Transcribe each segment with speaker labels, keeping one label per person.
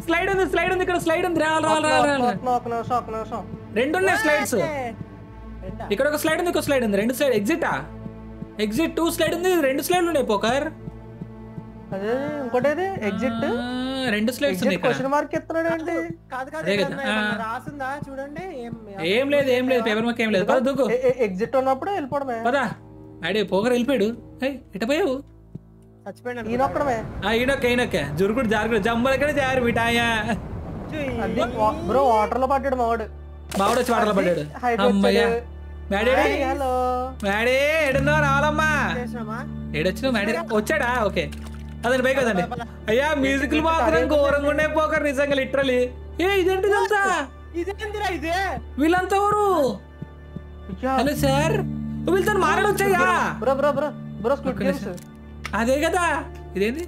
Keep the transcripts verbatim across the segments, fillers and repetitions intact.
Speaker 1: Slide ఉంది slide ఉంది ఇక్కడ స్లైడ్ ఉంది రా రా రా రా రెండు ఉన్నాయి స్లైడ్స్ ఇక్కడ ఒక స్లైడ్ ఉంది ఇంకో స్లైడ్ ఉంది రెండు స్లైడ్ ఎగ్జిటా ఎగ్జిట్ టూ స్లైడ్ ఉంది రెండు స్లైడ్లు ఉన్నాయి పోకర్
Speaker 2: అదే ఇంకోటి ఎగ్జిట్
Speaker 1: రెండు స్లైడ్స్ ఉన్నాయి
Speaker 2: క్వశ్చన్ మార్క్ ఎత్తున్నాడు ఏంటి
Speaker 3: కాదు కాదు రాసిందా చూడండి
Speaker 1: ఏం లేదు ఏం లేదు పేపర్ మార్క్ ఏం లేదు పద దూకు
Speaker 2: ఎగ్జిట్ ఉన్నప్పుడు వెళ్ళిపోవడమే
Speaker 1: పదా అడే పోకర్ వెళ్ళిపోయాడు ఎట పోయావు
Speaker 3: చచ్చిపోయాడు
Speaker 2: ఈయనొక్కడమే
Speaker 1: ఈయనొక్క ఈయనొక్క జురుకుడు జారుకుడు జంబలకనే జారు మిఠాయా
Speaker 2: బ్రో వాటర్ లో పడ్డాడు మావాడు
Speaker 1: మావాడు వచ్చి వాటర్ లో పడ్డాడు అమ్మయ్యా మ్యాడీ
Speaker 2: హలో
Speaker 1: మ్యాడీ ఎడున్నా రావాలమ్మా ఏడొచ్చినావు మ్యాడీ వచ్చాడా ఓకే అదండి పైకి కదండి అయ్యా మ్యూజిక్లు మాత్రం ఘోరంగా ఉండే పోకర్ నిజంగా లిటరలీ ఏ ఇదేంటి ఇదంతా వీళ్ళంతా ఎవరు హలో సార్ వీళ్ళతో మాట్లాడొచ్చాయా
Speaker 2: bro bro bro bro squid games
Speaker 1: అదే కదా ఇదేంటి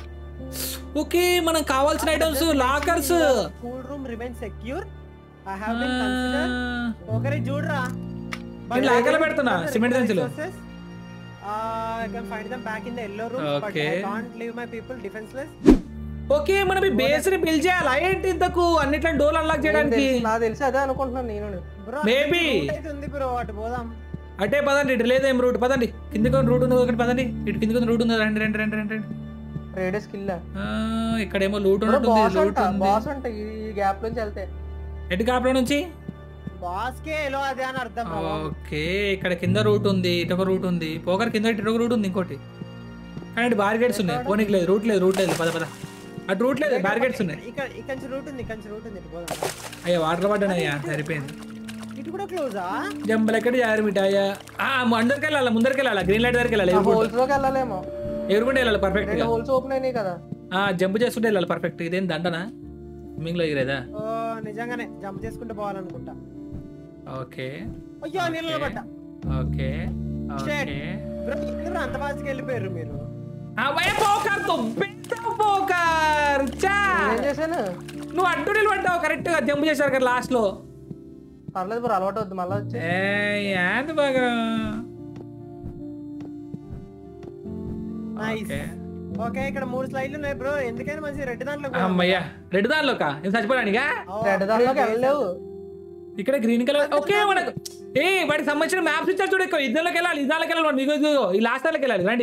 Speaker 1: ఓకే మనం కావాల్సిన items lockers
Speaker 3: cool room remain secure I have been consider ఒకరి చూడరా
Speaker 1: నేను లాకర్లో పెడుతున్నా సిమెంట్ సంచులు
Speaker 3: I can find them back in the yellow room but I can't leave my people defenseless.
Speaker 1: Okay మనం ఈ బేస్ ని బిల్డ్ చేయాలా ఏంటి ఇంతకు అన్నిట్లా డోర్ అన్లాక్ చేయడానికి
Speaker 2: నాకు తెలిసి అదే అనుకుంటున్నాను నేను
Speaker 1: మేబీ
Speaker 3: ఉంది బ్రో అటు పోదాం
Speaker 1: అటే పదండి ఇటు లేదేం రూట్ పదండి కిందకి రూట్ ఉంది ఒకటి పదండి ఇటు కిందకి రూట్ ఉంది రండి రండి రండి రండి
Speaker 2: రేడియస్ కిల్
Speaker 1: ఇక్కడేమో లూట్ ఉంటుంది లూట్ ఉంది
Speaker 2: బాస్ అంటే ఈ గ్యాప్ నుంచి వెళ్తే
Speaker 1: ఎటు గ్యాప్ లో నుంచి
Speaker 3: బాస్ కే ఎలో అదే అని అర్థం
Speaker 1: ఓకే ఇక్కడ కింద రూట్ ఉంది ఇటు ఒక రూట్ ఉంది పోకర్ కింద ఇటు ఒక రూట్ ఉంది ఇంకోటి కానీ బార్గెట్స్ ఉన్నాయి పోనీకి లేదు రూట్ లేదు రూట్ లేదు పద పద అటు రూట్ లేదు బార్గెట్స్ ఉన్నాయి
Speaker 3: ఇక్కడ ఇక్కడ నుంచి రూట్ ఉంది ఇక్కడ నుంచి రూట్ ఉంది ఇటు పోదాం
Speaker 1: అయ్యా వాటర్ పడ్డాను అయ్యా సరిపోయింది
Speaker 3: ఇటు కూడా క్లోజా
Speaker 1: జంబల్ ఎక్కడ జారు మిఠాయా అందరికి వెళ్ళాలి ముందరికి వెళ్ళాలి గ్రీన్ లైట్ దగ్గరికి వెళ్ళాలి
Speaker 2: హోల్స్ లోకి వెళ్ళాలేమో
Speaker 1: ఎగురుకుంటే వెళ్ళాలి పర్ఫెక్ట్ గా
Speaker 2: హోల్స్ ఓపెన్ అయినాయి కదా
Speaker 1: జంప్ చేసుకుంటే వెళ్ళాలి పర్ఫెక్ట్ ఇదేం దండనా స్విమ్మింగ్ లో ఎగిరేదా
Speaker 3: ఓ నిజంగానే జంప్ చేసుకుంటూ పోవాలనుకుంటా
Speaker 1: ఓకే
Speaker 3: అయ్యో నీళ్ళలో పడ్డా
Speaker 1: ఓకే ఓకే
Speaker 3: బ్రో ఇక్కడ అంత ఫాస్ట్ గా వెళ్ళిపోయారు మీరు
Speaker 1: ఆ వై పోకర్ తో పెద్ద పోకర్ చా
Speaker 2: ఏం చేశాను
Speaker 1: నువ్వు అడ్డు నిలబడ్డావు కరెక్ట్ గా జంప్ చేశారు కదా లాస్ట్ లో
Speaker 2: పర్లేదు బ్రో అలవాటు అవుద్ది మళ్ళీ వచ్చి
Speaker 1: ఏ యాంది బాగా
Speaker 3: నైస్ ఓకే ఇక్కడ మూడు స్లైడ్లు ఉన్నాయి బ్రో ఎందుకైనా మంచి రెడ్ దాంట్లో
Speaker 1: అమ్మయ్యా రెడ్ దానిలోకా నేను చచ్చిపోయానిగా
Speaker 2: రెడ్ దాంట్లోకి వెళ్ళలేవు
Speaker 1: ఇక్కడ గ్రీన్ కలర్ ఓకే మనకు ఏ వాటికి సంబంధించిన మ్యాప్స్ ఇచ్చారు చూడు ఎక్కువ ఇద్దరులోకి వెళ్ళాలి ఇద్దరులోకి వెళ్ళాలి మీకు ఈ లాస్ట్ దానికి వెళ్ళాలి రండి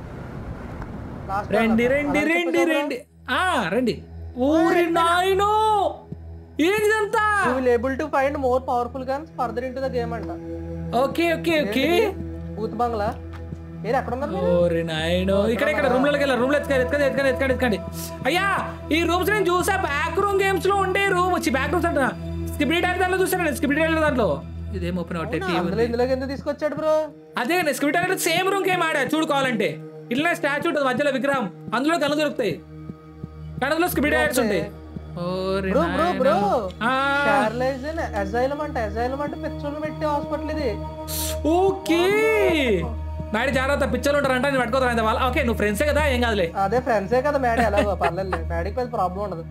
Speaker 1: రండి రండి రండి రండి ఆ రండి ఊరి నాయనో ఏంటిదంతా
Speaker 2: you will able to find more powerful guns further into the game అంట
Speaker 1: ఓకే ఓకే ఓకే
Speaker 2: భూత్ బంగ్లా ఏది ఎక్కడ ఉన్నారు
Speaker 1: ఓరి నాయనో ఇక్కడ ఇక్కడ రూమ్ లోకి వెళ్ళాలి రూమ్ లో ఎత్తుకండి ఎత్తుకండి ఎత్తుకండి ఎత్తుకండి ఎత్తుకండి అయ్యా ఈ రూమ్స్ నేను చూసా బ్యాక్ రూమ్ గేమ్స్ లో ఉండే రూమ్ వచ్చి బ్యాక్ రూమ్స్ అంటున్నా స్కిబిడి టైర్ దాంట్లో చూసాను స్కిబిడి టైర్ దాంట్లో ఇదేం ఓపెన్ అవుతాయి
Speaker 2: ఇందులోకి ఎందుకు తీసుకొచ్చాడు బ్రో
Speaker 1: అదే skibidi tier same room game ఆడా చూడుకోవాలంటే ఇట్లా స్టాచ్యూ ఉంటుంది మధ్యలో విగ్రహం అందులో కళ్ళు దొరుకుతాయి కానీ అందులో స్కిబిడి టైర్స్ ఉంటాయి
Speaker 2: bro bro bro paralysed asylum అంటే అజైలం అంటే పిచ్చోళ్ళు పెట్టే హాస్పిటల్ ఇది
Speaker 1: ఓకే మేడీ జాగ్రత్త పిచ్చర్లు ఉంటారంట నేను పట్టుకోతాను వాళ్ళ ఓకే నువ్వు ఫ్రెండ్సే కదా ఏం కాదులే
Speaker 2: అదే ఫ్రెండ్సే కదా మేడీ ఎలాగో పర్లేదు మేడీకి పెద్ద ప్రాబ్లం ఉండదు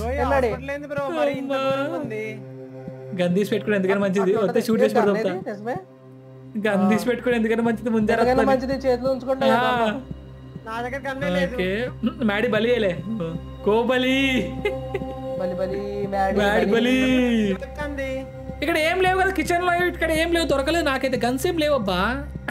Speaker 1: గన్ తీసి పెట్టుకుని ఎందుకని మంచిది వస్తే షూట్ చేసి పెడతా గన్ తీసి పెట్టుకుని ఎందుకని మంచిది ముందే
Speaker 2: మంచిది చేతిలో ఉంచుకుంటా
Speaker 3: నా దగ్గర గన్నే లేదు
Speaker 1: ఓకే మేడీ బలియలే కో బలి
Speaker 2: బలి బలి మేడీ
Speaker 1: మేడీ బలి
Speaker 3: కంది
Speaker 1: ఇక్కడ ఏం లేవు కదా కిచెన్ లో ఇక్కడ ఏం లేవు దొరకలేదు నాకైతే గన్స్ ఏం లేవు అబ్బా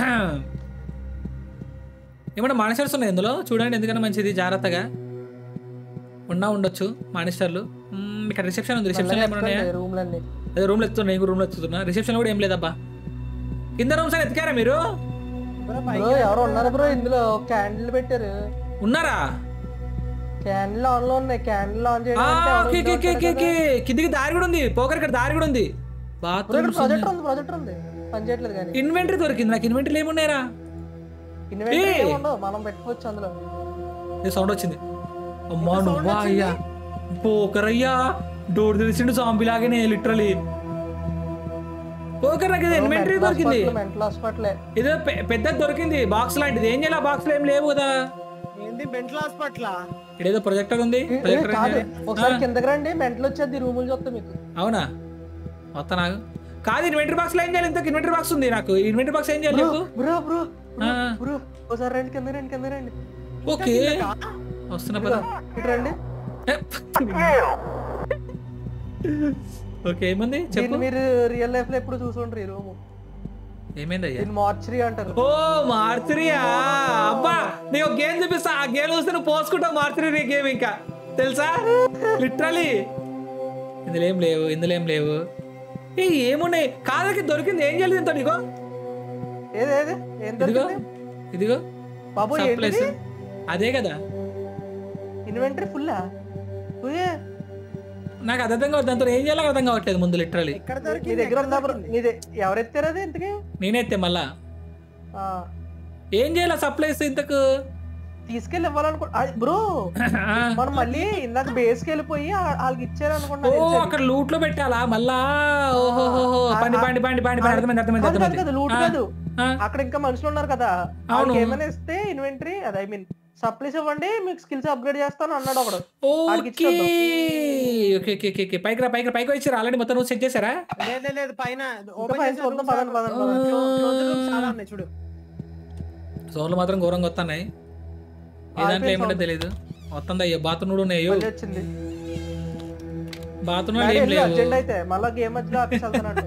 Speaker 1: ఏమన్నా మానిస్టర్స్ ఉన్నాయి ఇందులో చూడండి ఎందుకన్నా మంచిది జాగ్రత్తగా ఉన్నా ఉండొచ్చు మానిస్టర్లు ఇక్కడ రిసెప్షన్ ఉంది రిసెప్షన్ అదే రూమ్లో ఎత్తున్నా నేను రూమ్లో ఎత్తుతున్నా రిసెప్షన్ కూడా ఏం లేదబ్బా కింద రూమ్స్ అని ఎత్తికారా మీరు
Speaker 2: ఎవరు ఉన్నారు బ్రో ఇందులో క్యాండిల్ పెట్టారు
Speaker 1: ఉన్నారా
Speaker 2: క్యాండిల్ ఆన్ లో ఉన్నాయి క్యాండిల్ ఆన్
Speaker 1: చేయడానికి కిందికి దారి కూడా ఉంది పోకర్ ఇక్కడ దారి కూడా ఉంది బాత్రూమ్
Speaker 2: ప్రాజెక్టర్ ఉంది ప్రాజెక్టర్ ఉంది పని చేయట్లేదు కానీ
Speaker 1: ఇన్వెంటరీ దొరికింది నాకు ఇన్వెంటరీ ఏమున్నాయరా
Speaker 2: ఇన్వెంటరీ ఉండవు మనం పెట్టుకోవచ్చు అందులో
Speaker 1: సౌండ్ వచ్చింది అమ్మా నువ్వా అయ్యా పోకర్ అయ్యా డోర్ తెలిసిండు సాంబి లాగానే లిటరలీ పోకర్ నాకు ఇది ఇన్వెంటరీ దొరికింది
Speaker 2: మెంటల్ హాస్పిటల్
Speaker 1: ఇది పెద్దది దొరికింది బాక్స్ లాంటిది ఏం చేయాలి బాక్స్ లో ఏం లేవు కదా
Speaker 3: ఏంది మెంటల్ హాస్పిటల్
Speaker 1: ఇదేదో ప్రొజెక్టర్ ఉంది
Speaker 2: ఒకసారి కిందకి రండి మెంటల్ వచ్చేది రూములు చూస్తా మీకు
Speaker 1: అవునా మొత్తం నాకు కాదు ఇన్వెంటరీ బాక్స్ లో ఏం చేయాలి ఇంత ఇన్వెంటరీ బాక్స్ ఉంది నాకు ఇన్వెంటరీ బాక్స్ ఏం చేయాలి
Speaker 2: బ్రో బ్రో బ్రో ఒకసారి రండి కింద రండి కింద రండి
Speaker 1: ఓకే వస్తున్నా పద
Speaker 2: ఇటు రండి
Speaker 1: ఓకే ఏముంది చెప్పు.
Speaker 2: దీన్ని మీరు రియల్ లైఫ్ లో ఎప్పుడు చూసుంటారు ఈ రూమ్.
Speaker 1: ఏమైందయ్యా?
Speaker 2: దీన్ని మార్చరీ అంటారు.
Speaker 1: ఓ మార్చరియా? అబ్బా నీకు ఒక గేమ్ చూపిస్తా, ఆ గేమ్ చూస్తే నువ్వు పోసుకుంటావు మార్చరీ గేమ్. ఇంకా తెలుసా లిటరలీ. ఇందులో ఏం లేవు, ఇందులో ఏం లేవు. ఏ ఏమున్నాయి కాదకి దొరికింది. ఏం చేయలేదు ఇంత నీకు?
Speaker 2: ఏది ఏది ఏం
Speaker 1: ఇదిగో
Speaker 2: దొరికింది
Speaker 1: ఇదిగో
Speaker 2: బాబు?
Speaker 1: సప్లైస్.
Speaker 2: ఏంటిది?
Speaker 1: అదే కదా
Speaker 2: ఇన్వెంటరీ ఫుల్లా?
Speaker 1: నాకు అది అర్థం కావద్దు, దాంతో ఏం చేయాలో అర్థం కావట్లేదు ముందు లిటరలీ.
Speaker 3: ఎక్కడ
Speaker 2: నీ
Speaker 3: దొరికింది?
Speaker 2: దగ్గర ఉందా బ్రో? నీదే ఎవరు ఎత్తారు అది ఇంతకి?
Speaker 1: నేనైతే మళ్ళా
Speaker 2: ఆ,
Speaker 1: ఏం చేయాలి సప్లైస్ ఇంతకు?
Speaker 2: తీసుకెళ్ళి ఇవ్వాలనుకో బ్రో. మనం మళ్ళీ ఇందాక బేస్కి వెళ్ళిపోయి ఆ- వాళ్ళకి ఇచ్చారు
Speaker 1: ఓ
Speaker 2: అనుకుంటా.
Speaker 1: అక్కడ లూట్ లో పెట్టాలా మళ్ళా? ఓహోహో పండి పండి పండి పండి పండి అర్థమైంది అర్థమైంది
Speaker 2: కాదు, కాదు,
Speaker 1: అర్థమైంది.
Speaker 2: కాదు, లూట్ కాదు.
Speaker 1: ఆ,
Speaker 2: అక్కడ ఇంకా మనుషులు ఉన్నారు కదా, వాళ్ళకి ఏమైనా ఇస్తే ఇన్వెంటరీ అది ఐ మీన్ సప్లైస్ ఇవ్వండి మీకు స్కిల్స్ అప్గ్రేడ్ చేస్తాను అన్నాడు ఒకడు. వాడికి
Speaker 1: ఓకే
Speaker 2: ఇచ్చేద్దాం.
Speaker 1: ఓకే ఓకే ఓకే ఓకే పైకి రా పైకి రా పైకి వచ్చారు ఆల్రెడీ మొత్తం నువ్వు సెట్ చేశారా?
Speaker 3: లేదు లేదు, లేదు పైన
Speaker 2: ఇంకా
Speaker 3: ఓపెన్
Speaker 2: పైన
Speaker 3: చేసిన
Speaker 2: చూద్దాం,
Speaker 3: rooms
Speaker 2: పదండి, పదండి,
Speaker 3: చాలా-
Speaker 2: పదండి.
Speaker 3: clo- closed rooms చాలా ఉన్నాయి చూడు.
Speaker 1: సోన్లు మాత్రం ఘోరంగా వస్తున్నాయి. ఏ దాంట్లో ఏముంటో తెలియదు. వస్తుంది అయ్యో బాత్రూమ్ కూడా ఉన్నాయి.
Speaker 2: మళ్ళీ వచ్చింది.
Speaker 1: బాత్రూమ్ లో ఏం లేవు.
Speaker 2: అర్జెంట్ అయితే మళ్ళా గేమ్ మధ్యలో ఆఫీస్ వెళ్తానంట.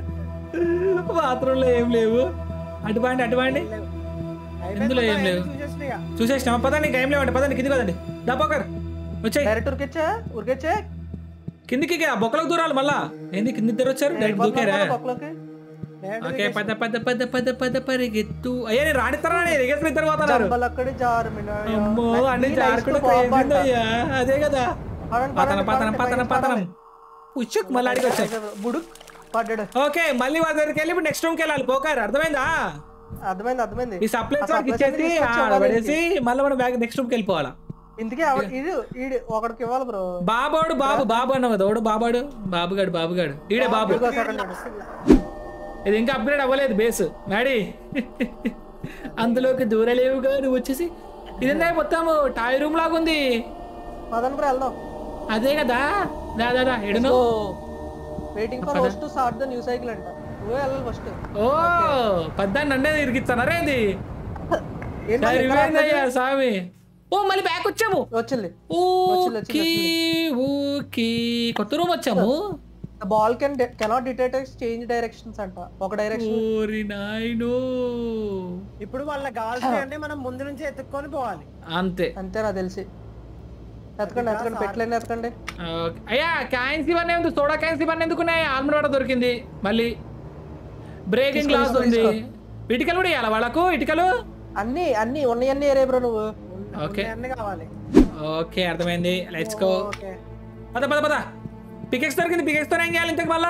Speaker 1: బాత్రూమ్ లో ఏం లేవు. అటుబాండి అటుబాండి
Speaker 3: అయిపోయింది
Speaker 1: ఇందులో ఏం
Speaker 3: మొత్తం
Speaker 1: లేవు.
Speaker 3: అన్ని చూసేసిన ఇక.
Speaker 1: చూసేసినా పదండి ఇంకా ఏం లేవండి. పదండి కిందికి పదండి. దబాకర్ వచ్చాయి
Speaker 2: డైరెక్ట్ ఉరికొచ్చా ఉరికొచ్చా
Speaker 1: కిందికి. ఆ బొక్కలకు దూరాలి మళ్ళా. ఏంది కింది ఇద్దరు వచ్చారు డైరెక్ట్ దూకారా?
Speaker 2: పక్కలోకి
Speaker 3: Direct
Speaker 1: ఓకే పద పద పద పద పద పరిగెత్తు. అయ్యా నేను రాణిస్తారా? ఎగేసి ఇద్దరు పోతున్నారు.
Speaker 2: అక్కడి జారుమినాయా.
Speaker 1: అమ్మో అన్ని
Speaker 2: Nice
Speaker 1: జారుకుంటే
Speaker 2: to pop అంట.
Speaker 1: అయ్యా అదే కదా.
Speaker 2: పదండి,
Speaker 1: పతనం
Speaker 2: పదండి,
Speaker 1: పతనం
Speaker 2: పదండి,
Speaker 1: పతనం
Speaker 2: పదండి.
Speaker 1: పతనం పుచ్చుక్ మళ్ళీ అడిగి వచ్చారు.
Speaker 2: బుడుక్ పడ్డాడు.
Speaker 1: ఓకే మళ్ళీ వాళ్ళ దగ్గరికి వెళ్ళి ఇప్పుడు నెక్స్ట్ రూమ్కి వెళ్ళాలి. పోకారు అర్థమైందా?
Speaker 2: అర్థమైంది అర్థమైంది.
Speaker 1: ఈ సప్లైస్
Speaker 2: ఆ
Speaker 1: వాళ్ళకి
Speaker 2: supplies
Speaker 1: ఇచ్చేసి
Speaker 2: అన్ని తీసుకొచ్చి
Speaker 1: ఆడ
Speaker 2: ఇవ్వాలి
Speaker 1: పడేసి మళ్ళీ మనం బ్యాగ్ నెక్స్ట్ రూమ్కి వెళ్ళిపోవాలా.
Speaker 2: ఇంతకీ ఎవడు ఇది ఈడు ఒకడికి ఇవ్వాలి బ్రో.
Speaker 1: బాబాడు బాబు బాబు అన్నావు కదా. ఓడు బాబాడు బాబుగాడు బాబుగాడు ఈడే బాబు.
Speaker 2: ఇదిగో సెకండ్
Speaker 1: ఇది ఇంకా అప్గ్రేడ్ అవ్వలేదు బేస్ మ్యాడీ. అందులోకి దూరలేవుగా నువ్వు వచ్చేసి. ఇదంతా మొత్తం టాయ్ రూమ్ లాగా ఉంది.
Speaker 2: పదండి బ్రో వెళ్దాం.
Speaker 1: అదే కదా. దాదా ఎడును.
Speaker 2: Waiting for host to start the new cycle అంట. నువ్వే వెళ్ళాలి ఫస్ట్.
Speaker 1: ఓ పద్దాన్ని నన్నే ఇరికిస్తానరా ఇది?
Speaker 2: ఏంటి మరి ఇక్కడ
Speaker 1: సరిపోయిందయ్యా స్వామి. ఓ మళ్ళీ బ్యాక్ వచ్చాము.
Speaker 2: వచ్చింది.
Speaker 1: ఓకే ఓకే కొత్త రూమ్ వచ్చాము.
Speaker 2: Ball can cannot detect change directions అంట. ఒక డైరెక్షన్.
Speaker 1: ఓరి నాయనో.
Speaker 3: ఇప్పుడు వాళ్ళకి కావాల్సింది అంటే మనం ముందు నుంచి ఎత్తుక్కొని పోవాలి.
Speaker 1: అంతే
Speaker 2: అంతే నాకు తెలిసి. ఎత్తకండి ఎత్తకండి పెట్టలేని ఎత్తకండి.
Speaker 1: ఓకే. అయ్యా క్యాన్స్ ఇవన్నీ ఉంది. సోడా క్యాన్స్ ఇవన్నీ ఎందుకున్నాయి? ఆల్మర్ వాటర్ దొరికింది. మళ్ళీ బ్రేకింగ్
Speaker 2: తీసుకో,
Speaker 1: గ్లాస్
Speaker 2: తీసుకో,
Speaker 1: ఉంది.
Speaker 2: తీసుకో.
Speaker 1: ఇటుకలు కూడా ఇవ్వాలా వాళ్ళకు? ఇటుకలు
Speaker 2: అన్ని అన్ని ఉన్నాయన్నీ ఏరే బ్రో నువ్వు.
Speaker 1: ఓకే
Speaker 3: అన్ని కావాలి.
Speaker 1: ఓకే అర్థమైంది. Let's go.
Speaker 3: ఓకే
Speaker 1: పద పద పద. పికెక్స్ దొరికింది. పికెక్స్ తో ఏం చేయాలి ఇంతకు మళ్ళా?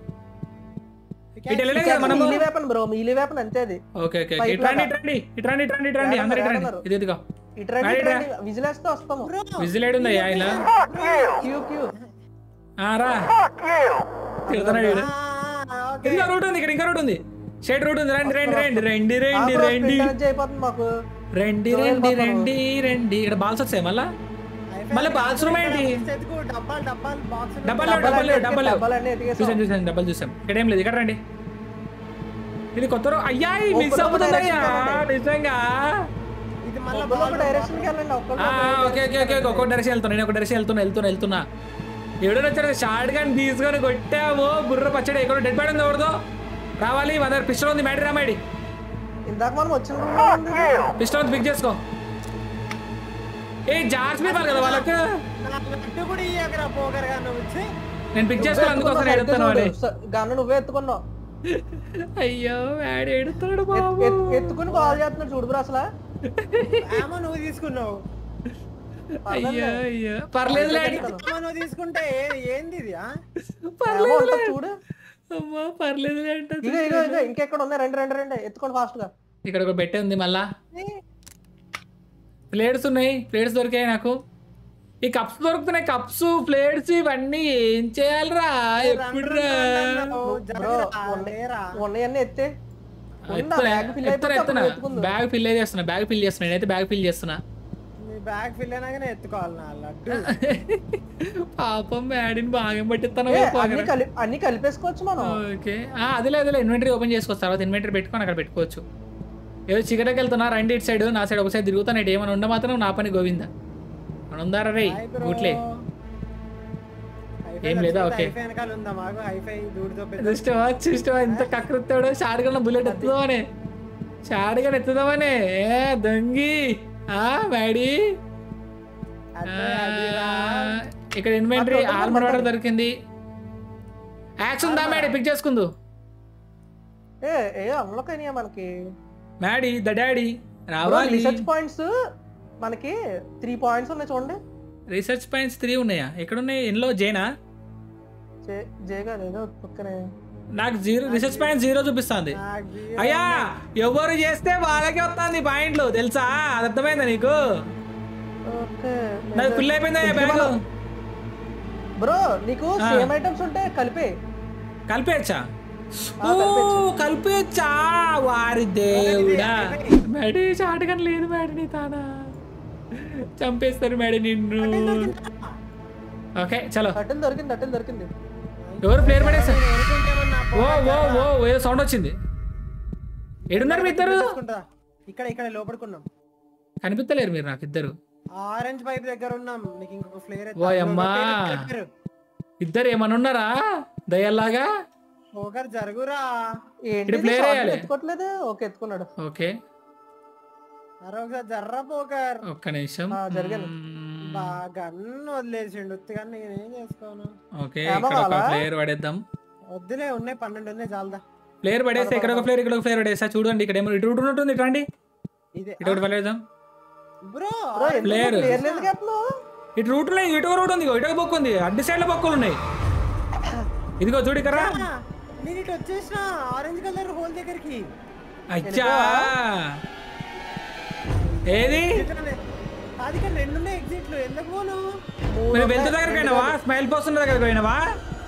Speaker 1: ఇటు వెళ్ళలేదు కదా మనము.
Speaker 2: Melee weapon bro melee weapon అంతే అది.
Speaker 1: Okay okay okay. ఇట్రండి ఇట్రండి ఇట్రండి ఇట్రండి ఇట్రండి అందరు ఇట్రండి. ఇది ఇదిగో
Speaker 2: ఇట్రండి
Speaker 1: రైట్ రా.
Speaker 2: ఇట్రండి విజిలేస్తే వస్తాము.
Speaker 1: విజిల్ ఏడుందయ్యా ఇలా?
Speaker 2: క్యూ క్యూ.
Speaker 1: ఆ, రా తిడుతున్నాడు వీడు.
Speaker 3: ఓకే
Speaker 1: ఇంకా రూట్ ఉంది. ఇక్కడ ఇంకా రూట్ ఉంది. షేడ్ రూట్ ఉంది. రండి రండి రండి రండి రండి రండి
Speaker 2: అయిపోతుంది మాకు.
Speaker 1: రండి రండి రండి రండి. ఇక్కడ బాల్స్ వచ్చాయి మళ్ళా. మళ్ళీ బాత్రూమ్ ఏంటి?
Speaker 3: ఎత్తుకు డబ్బాలు డబ్బాలు బాక్స్
Speaker 1: డబ్బల్ లేవు డబ్బల్ లేవు డబ్బల్ లేవు.
Speaker 2: డబ్బాలన్నీ ఎతికేసాం.
Speaker 1: చూసాను చూసాను డబ్బల్ చూసాం. ఇక్కడ ఏం లేదు. ఇక్కడ రండి. ఇది కొత్త రూ- అయ్యా ఈ మిస్
Speaker 2: ఒక్కొక్క
Speaker 1: అవుతుందయ్యా
Speaker 2: direction
Speaker 1: నిజంగా.
Speaker 3: ఇది మళ్ళీ
Speaker 2: ఒక్కొక్క డైరెక్షన్ కి వెళ్ళండి. ఒక్కొక్క
Speaker 1: ఆ, ఓకే ఓకే ఓకే ఓకే. ఒక్కొక్క డైరెక్షన్ వెళ్తున్నా. నేను ఒక డైరెక్షన్ వెళ్తున్నా వెళ్తున్నా వెళ్తున్నా. ఎవడో వచ్చాడు షార్ట్ గన్ తీసుకొని కొట్టాము. బుర్ర పచ్చడి. ఎక్కడ డెడ్ బాడీ ఉంది ఎవరిదో. రావాలి మన దగ్గర పిస్టల్ ఉంది. మ్యాడీ రా మ్యాడీ.
Speaker 2: ఇందాక మనం వచ్చిన room లో ఉంది ఇది.
Speaker 1: పిస్టల్ ఉంది. పిక్ చేసుకో. ఏ జార్జ్ మీద కదా వాళ్ళకు.
Speaker 3: లడ్డు కూడా ఇయ్యకరా పోకరగా నువ్వు వచ్చి.
Speaker 1: నేను పిక్ చేసుకోవాలి అందుకోసం ఎడుతాను వాడి.
Speaker 2: గన్ను నువ్వే ఎత్తుకున్నావు.
Speaker 1: అయ్యో మ్యాడీ ఎడుతాడు
Speaker 2: ఎత్-
Speaker 1: బాబు.
Speaker 2: ఎత్- ఎత్తుకుని కాల్ చేస్తున్నాడు చూడు బ్రో అసలు.
Speaker 3: ఏమో నువ్వు తీసుకున్నావు.
Speaker 1: అయ్యో అయ్యో పర్లేదు డాడీ.
Speaker 3: ఏమో నువ్వు తీసుకుంటే ఏ- ఏంది ఇది ఆ?
Speaker 1: పర్లేదు
Speaker 2: ఏమో ఉంటుంది చూడు.
Speaker 1: అమ్మా పర్లేదు అంటే.
Speaker 2: ఇగో ఇగో ఇగో ఇంకెక్కడ ఉన్నాయి. రెండు రెండు రెండు ఎత్తుకోండి ఫాస్ట్ గా.
Speaker 1: ఇక్కడ ఒక బెట్టే ఉంది మళ్ళా. ప్లేట్స్ ఉన్నాయి. ప్లేట్స్ దొరికాయి నాకు. ఈ కప్స్ దొరుకుతున్నాయి. కప్స్ ప్లేట్స్ ఇవన్నీ ఏం చేయాలరా ఎప్పుడురా?
Speaker 3: ఓ, జరగరా, లేరా.
Speaker 2: ఉన్నాయన్నీ ఎత్తే. ఉందా?
Speaker 1: ఎత్తునా
Speaker 2: బ్యాగ్ ఫిల్
Speaker 1: ఎత్తునా
Speaker 2: అయిపోతే
Speaker 1: ఎత్తునా
Speaker 2: అప్పుడు ఎత్తుకుందు.
Speaker 1: బ్యాగ్ ఫిల్ చేస్తున్నా. బ్యాగ్ ఫిల్ చేస్తున్నా. నేనైతే బ్యాగ్ ఫిల్ చేస్తున్నా.
Speaker 3: నీ బ్యాగ్ ఫిల్ అయినాకనే ఎత్తుకోవాలి నా లడ్డు.
Speaker 1: పాపం మ్యాడీని బాగా పట్టిస్తాను.
Speaker 2: ఏ, అన్ని కలి అన్ని కలిపేసుకోవచ్చు మనం.
Speaker 1: ఓకే అదిలే అదిలే ఇన్వెంటరీ ఓపెన్ చేసుకోవచ్చు. తర్వాత ఇన్వెంటరీ పెట్టుకొని అక్కడ పెట్టుకోవచ్చు. ఏదో చికెట్కి వెళ్తున్నా. రండి ఇటు సైడ్. నా సైడ్ ఒక సైడ్ తిరుగుతాను. ఇటు ఏమైనా ఉండ మాత్రం నా పని గోవిందా. మనం ఉందారా రే
Speaker 3: Bye bro.
Speaker 1: ఊట్లే. ఏం లేదా ఓకే
Speaker 3: హైఫై వెనకాల ఉందా మాకు హైఫై దూడితో పెద్ద
Speaker 1: చూస్తావా చూస్తావా ఇంత కకృత్తాడు షార్ట్గన్ బుల్లెట్ ఎత్తుదామనే షార్ట్గన్ ఎత్తుదామనే ఏ దొంగి ఆ మ్యాడీ ఇక్కడ ఇన్వెంటరీ ఆర్మర్ ఆర్డర్ దొరికింది యాక్స్ ఉందా మ్యాడీ పిక్ చేసుకుందు
Speaker 2: ఏ ఏ అన్లాక్ అయినాయా మనకి
Speaker 1: మ్యాడీ ద డాడీ రావాలి
Speaker 2: రీసెర్చ్ పాయింట్స్ మనకి త్రీ పాయింట్స్ ఉన్నాయి చూడండి
Speaker 1: రీసెర్చ్ పాయింట్స్ త్రీ ఉన్నాయా ఎక్కడ ఉన్నాయి ఎన్లో జేనా
Speaker 2: జేగా ఏదో పక్కనే
Speaker 1: నాకు జీరో రీసెర్చ్ పాయింట్ జీరో చూపిస్తుంది అయ్యా ఎవరు చేస్తే వాళ్ళకే వస్తుంది పాయింట్లు తెలుసా అది అర్థమైందా నీకు నాకు ఫుల్ అయిపోయిందా బ్యాగ్
Speaker 2: బ్రో నీకు సేమ్ ఐటమ్స్ ఉంటే కలిపే
Speaker 1: కలిపేయచ్చా ఓ కలిపేయచ్చా వారి దేవుడా మేడీ చాటకని లేదు మేడీ నీ తానా చంపేస్తారు మేడీ నిన్ను ఓకే చలో
Speaker 2: అటెల్ దొరికింది అటెల్ దొరికింది
Speaker 1: ఎవరు ప్లేయర్ పడేసా ఓ ఓ ఓ ఏదో సౌండ్ వచ్చింది ఏడున్నారు మీ ఇద్దరు
Speaker 3: ఇక్కడ ఇక్కడ లోపడుకున్నాం
Speaker 1: కనిపిస్తలేరు మీరు నాకు ఇద్దరు
Speaker 3: ఆరెంజ్ పైప్ దగ్గర ఉన్నాం నీకు ఇంకొక ఫ్లేవర్
Speaker 1: ఓ అమ్మా ఇద్దరు ఏమన్నా ఉన్నారా దయ్యాల్లాగా
Speaker 3: పోకర్ జరుగురా
Speaker 2: ఏంటి
Speaker 1: ప్లేయర్ వేయాలి
Speaker 2: ఎత్తుకోవట్లేదు ఓకే ఎత్తుకున్నాడు
Speaker 1: ఓకే
Speaker 3: అరే ఒకసారి జర్రా పోకర్
Speaker 1: ఒక్క నిమిషం
Speaker 2: జరిగాను
Speaker 3: గన్ను వదిలేసిండు ఉత్తిగాని నేనేం చేసుకోను
Speaker 1: ఓకే ఇక్కడ ఒక ప్లేయర్ పడేద్దాం
Speaker 3: వద్దులే ఉన్నాయి పన్నెండు ఉన్నాయి చాలదా
Speaker 1: ప్లేయర్ పడేస్తే ఇక్కడ ఒక ప్లేయర్ ఇక్కడ ఒక ప్లేయర్ పడేస్తా చూడండి ఇక్కడ ఏమో ఇటు ఉన్నట్టుంది ఇట్లాండి ఇటు ఒకటి పడేద్దాం
Speaker 3: బ్రో
Speaker 1: ప్లేయర్
Speaker 2: ఎందుకు
Speaker 1: ఇటు రూట్ ఉన్నాయి ఇటు రూట్ ఉంది ఇటు బొక్కు ఉంది అడ్డు సైడ్ లో బొక్కులు ఉన్నాయి ఇదిగో చూడు ఇక్కడ
Speaker 3: నేను ఇటు వచ్చేసిన ఆరెంజ్ కలర్ హోల్ దగ్గరికి
Speaker 1: అచ్చా ఏది
Speaker 3: అది ఇక్కడ రెండు ఉన్నాయి ఎగ్జిట్లు ఎందుకు పోను
Speaker 1: మీరు వెళ్తే దగ్గరికి పోయినావా స్మైల్ పోస్ట్ ఉన్న దగ్గరికి పోయినావా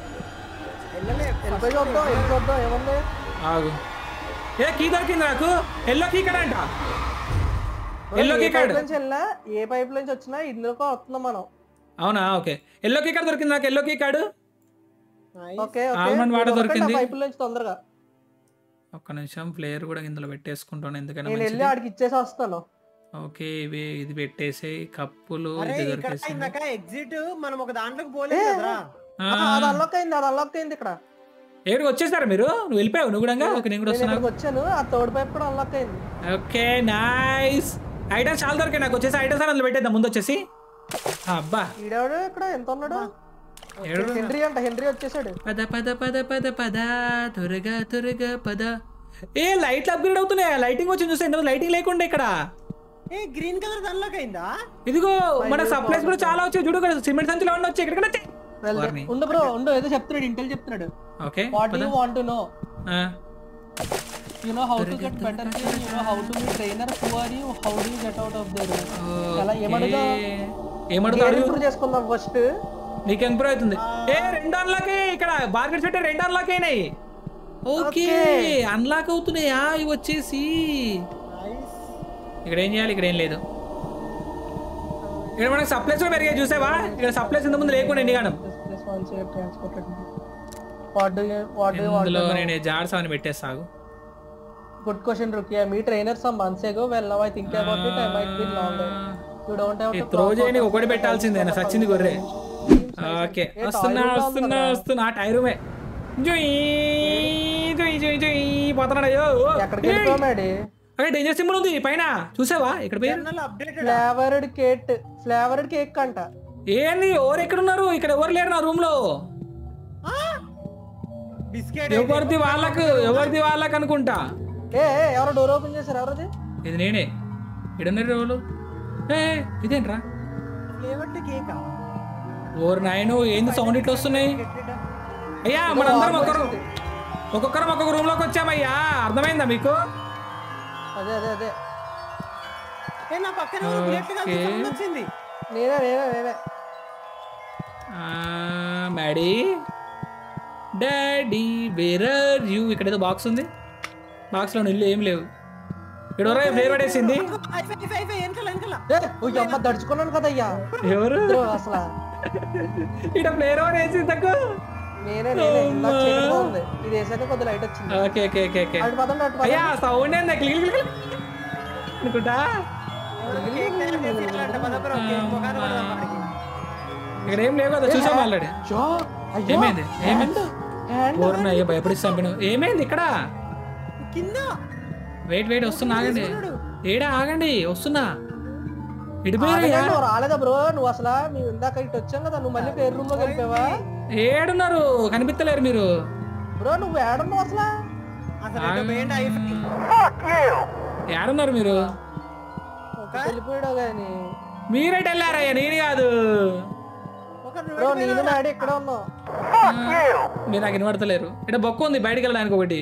Speaker 1: ఆగు ఏ కీ దొరికింది నాకు ఎల్లో కీ కార్డ్ అంట ఎల్లో కీ కార్డ్
Speaker 2: ఏ పైప్ నుంచి వచ్చినా ఇందులో వస్తున్నాం మనం
Speaker 1: అవునా ఓకే ఎల్లో కీ కార్డ్ దొరికింది నాకు yellow key card
Speaker 2: okay
Speaker 1: almond water దొరికింది
Speaker 2: పైప్ నుంచి తొందరగా
Speaker 1: ఒక్క నిమిషం ప్లేయర్ కూడా ఇందులో పెట్టేసుకుంటాను ఎందుకని
Speaker 2: నేను వెళ్ళి ఆడికి ఇచ్చేసి వస్తాను
Speaker 1: ఓకే ఇవి ఇది పెట్టేసి కప్పులు ఇది దొరికేసి
Speaker 3: ఎగ్జిట్ మనం ఒక దాంట్లోకి పోలేదు కదరా
Speaker 2: అది అన్లాక్ అయింది అది అన్లాక్ అయింది ఇక్కడ
Speaker 1: ఏడికి వచ్చేసారా మీరు నువ్వు వెళ్ళిపోయావు నువ్వు కూడా ఓకే నేను కూడా వస్తున్నాను
Speaker 2: వచ్చాను ఆ థర్డ్ పైప్ కూడా అన్లాక్ అయింది
Speaker 1: ఓకే నైస్ ఐటమ్స్ చాలా దొరికాయి నాకు వచ్చేసి ఐటమ్స్ అందులో పెట్టేద్దాం ముందు వచ్చేసి అబ్బా
Speaker 2: ఈడాడు ఇక్కడ ఎంత ఉన్నాడు హెన్రీ అంట హెన్రీ వచ్చేసాడు
Speaker 1: పద పద పద పద పద త్వరగా త్వరగా పద ఏ లైట్లు అప్గ్రేడ్ అవుతున్నాయి లైటింగ్ వచ్చి చూస్తే ఎంత లైటింగ్ లేకుండా ఇక్కడ
Speaker 3: ఏ గ్రీన్ కలర్ అన్లాక్ అయిందా
Speaker 1: ఇదిగో మన సప్లైస్ కూడా చాలా వచ్చాయి చూడు సిమెంట్ సంచులు ఏమన్నా వచ్చాయి ఎక్కడికైనా
Speaker 2: ఉండు బ్రో ఉండు ఏదో చెప్తున్నాడు ఇంటెల్ చెప్తున్నాడు
Speaker 1: okay
Speaker 2: what do you want to know you know how to get better thing you know how to be trainer who are you how do you get out of there అలా ఏమడుగా ఏమడుగా improve చేసుకుందాం first
Speaker 1: నీకు improve అవుతుంది ఏ రెండు unlock ఇక్కడ బార్గెట్స్ పెట్టే రెండు అన్లాక్ అయినాయి ఓకే అన్లాక్ అవుతున్నాయా ఇవి వచ్చేసి ఇక్కడ ఏం చేయాలి ఇక్కడ ఏం లేదు ఇక్కడ మనకి సప్లైస్ కూడా పెరిగాయి చూసావా ఇక్కడ సప్లైస్ ఇంత ముందు లేకుండా ఎండిగానం ఇందులో నేను జార్స్ అని పెట్టేస్తాగు
Speaker 2: good question Rukia me trainer some months ago well now I think about it I might be long you don't have to
Speaker 1: throw చేయని ఒకటి పెట్టాల్సిందే నా సచ్చింది గొర్రె ఓకే వస్తున్నా వస్తున్నా వస్తున్నా ఆ టైరుమే జుయ్ జుయ్ జుయ్ జుయ్ పోతున్నాడయ్యో
Speaker 2: ఎక్కడికి వెళ్ళిపోయాడు
Speaker 1: అక్కడ డేంజర్ సింబల్ ఉంది పైన చూసావా ఇక్కడ
Speaker 2: ఫ్లేవర్డ్ కేక్ ఫ్లేవర్డ్ కేక్ అంట
Speaker 1: ఏంది ఎవరు ఎక్కడ ఉన్నారు ఇక్కడ ఎవరు లేరు నా రూమ్ లో ఎవరిది వాళ్ళకు ఎవరిది వాళ్ళకు అనుకుంటా
Speaker 2: ఏ ఎవరో డోర్ ఓపెన్ చేశారు ఎవరది
Speaker 1: ఇది నేనే ఇడున్నారు ఎవరు ఏ ఇదేంట్రా ఓరు నాయను ఏంది సౌండ్ ఇట్లా వస్తున్నాయి అయ్యా మనందరం ఒక్కరు ఒక్కొక్కరం ఒక్కొక్క రూమ్ లోకి వచ్చామయ్యా అర్థమైందా మీకు
Speaker 2: అదే అదే అదే
Speaker 3: నా పక్కన బుల్లెట్ సౌండ్ వచ్చింది
Speaker 2: నేనే నేనే నేనే
Speaker 1: ఆ daddy daddy where are you ఇక్కడ ఏదో బాక్స్ ఉంది బాక్స్ లో ఇల్లు ఏం లేవు ఇక్కడ ఎవరో ప్లేయర్ పడేసింది
Speaker 2: దడుచుకున్నాను కదయ్యా
Speaker 1: ఎవరు
Speaker 2: అసలు
Speaker 1: ఇక్కడ ప్లేయర్ ఎవరు వేసింది తక్కువ
Speaker 2: నేనే నేనే ఇందాక చీకటిగా ఉంది ఇది వేసాక కొద్ది లైట్ వచ్చింది
Speaker 1: ఓకే ఓకే ఓకే ఓకే
Speaker 2: అటు పదండి అటు
Speaker 1: అయ్యా సౌండ్ ఏంది క్లిక్ క్లిక్ అనుకుంటా ఇక్కడ ఏం లేవు కదా చూసాం ఆల్రెడీ. ఏమైంది ఏమైంది పూర్ణ అయ్యో భయపడిస్తే చంపిన. ఏమైంది ఇక్కడ?
Speaker 3: కింద
Speaker 1: వెయిట్ వెయిట్ వస్తున్నా ఆగండి. ఏడా ఆగండి వస్తున్నా.
Speaker 2: నువ్వు రాలేదా బ్రో? నువ్వు అసలు మేము ఇందాక ఇటు వచ్చాం కదా, నువ్వు మళ్ళీ పేరు రూమ్ లో వెళ్ళిపోయావా?
Speaker 1: ఏడున్నారు కనిపించలేరు మీరు
Speaker 2: బ్రో. నువ్వు ఏడున్నావు అసలు?
Speaker 1: ఏడున్నారు మీరు?
Speaker 2: వెళ్ళిపోయాడు కానీ
Speaker 1: మీరేటి వెళ్ళారయ్యా, నేను కాదు.
Speaker 2: బ్రో నేను డాడీ ఎక్కడ ఉన్నావు?
Speaker 1: మీరు నాకు వినబడతలేరు. ఇక్కడ బొక్క ఉంది బయటకు వెళ్ళడానికి ఒకటి.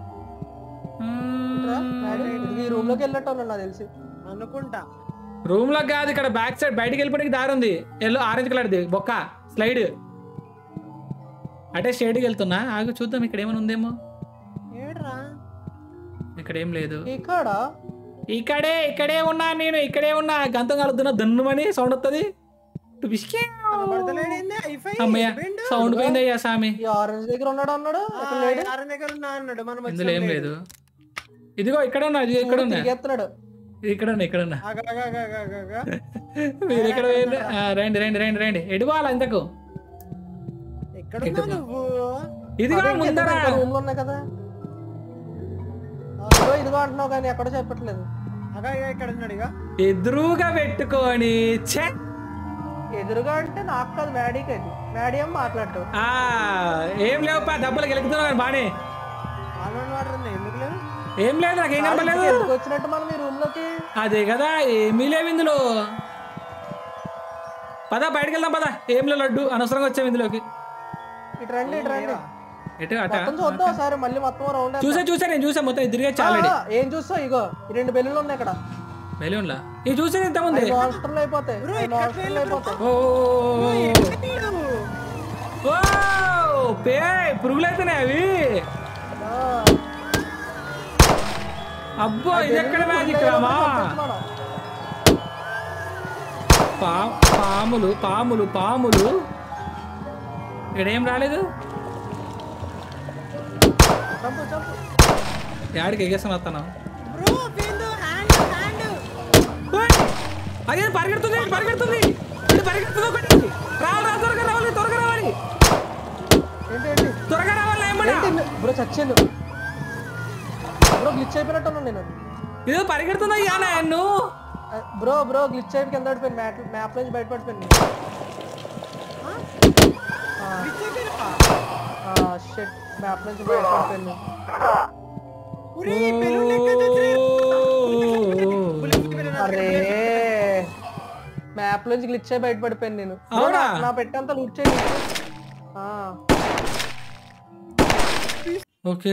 Speaker 2: ఈ రూమ్ లోకి వెళ్ళట్టు నాకు తెలిసి
Speaker 3: అనుకుంటా.
Speaker 1: రూమ్ లో కాదు, ఇక్కడ బ్యాక్ సైడ్ బయటకు వెళ్ళిపోవడానికి దారి ఉంది. ఎల్లో ఆరెంజ్ కలర్ది బొక్క స్లైడ్. అంటే స్ట్రైట్కి వెళ్తున్నా. ఆగు చూద్దాం ఇక్కడ ఏమైనా ఉందేమో. ఇక్కడ ఏం లేదు.
Speaker 2: ఇక్కడ
Speaker 1: ఇక్కడే ఇక్కడే ఉన్నా నేను. ఇక్కడే ఉన్నా. గంతం కలుగుతున్నా దన్నుమని సౌండ్ వస్తుంది. అమ్మయ్య సౌండ్ పోయింది అయ్యా సామి.
Speaker 2: ఆరెంజ్ దగ్గర ఉన్నాడు అన్నాడు.
Speaker 1: ఇందులో ఏం లేదు. ఇదిగో ఇక్కడ ఉన్నా. ఇదిగో ఇక్కడ ఉన్నా. ఇక్కడ ఉన్నా ఇక్కడ ఉన్నా. మీరు ఇక్కడ రండి రండి రండి రండి. ఎడువాలా ఇంతకు? ఇదిగో ముందర
Speaker 2: రూమ్ లో ఉన్నాయి కదా. ఇదిగో అంటున్నావు కానీ ఎక్కడ చెప్పట్లేదు.
Speaker 1: ఎదురుగా పెట్టుకొని
Speaker 2: ఎదురుగా అంటే నాకు కాదు మ్యాడీకి. అది మ్యాడీ ఏం మాట్లాడతావు?
Speaker 1: ఏం లేవు డబ్బులు గెలుగుతున్నావు బానే. ఏం లేదు నాకేం కనపడలేదు.
Speaker 2: ఎందుకు వచ్చినట్టు మనం ఈ రూమ్ లోకి?
Speaker 1: అదే కదా ఏమీ లేవు ఇందులో. పద బయటకు వెళ్దాం పద. ఏం లేదు లడ్డు అనవసరంగా వచ్చాము ఇందులోకి.
Speaker 2: ఇటు రండి ఇటు రండి.
Speaker 1: ఎటు అట
Speaker 2: చూద్దాం సరే మళ్ళీ మొత్తం రౌండ్.
Speaker 1: చూసా చూసా నేను చూసా మొత్తం తిరిగే చాలండి.
Speaker 2: ఏం చూస్తావు? ఇగో ఈ రెండు బెలూన్లు ఉన్నాయి ఇక్కడ.
Speaker 1: బెలూన్లా? ఇవి చూసా ఇంతమంది
Speaker 2: మాన్స్టర్లు అయిపోతాయి. మాన్స్టర్లు అయిపోతాయి.
Speaker 1: ఓ పే పురుగులు అయితేనే అవి. అబ్బో ఇది ఎక్కడ మ్యాజిక్ రామా? పాములు పాములు పాములు. ఇక్కడ ఏం రాలేదు. యాడికి ఎగేస్తాను వస్తాను. అదే పరిగెడుతుంది పరిగెడుతుంది పరిగెడుతుంది ఒకటి. రావాలి రా త్వరగా రావాలి త్వరగా రావాలి త్వరగా రావాలి.
Speaker 2: బ్రో చచ్చాను బ్రో. గ్లిచ్ అయిపోయినట్టు నేను.
Speaker 1: ఇదో పరిగెడుతుందా అయ్యా నన్ను.
Speaker 2: బ్రో బ్రో గ్లిచ్ అయిపోయి కింద పడిపోయింది. మ్యాప్ మ్యాప్ నుంచి బయట పడిపోయింది. షిట్ మ్యాప్ నుంచి బయట పడిపోయింది. అరే మ్యాప్ నుంచి గ్లిచ్ అయి బయట పడిపోయింది నేను. నా పెట్టంతా లూట్ చేయండి.
Speaker 1: ఓకే.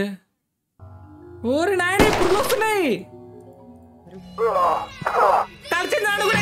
Speaker 1: ఓరి నాయన ఇప్పుడు వస్తున్నాయి. కలిసింది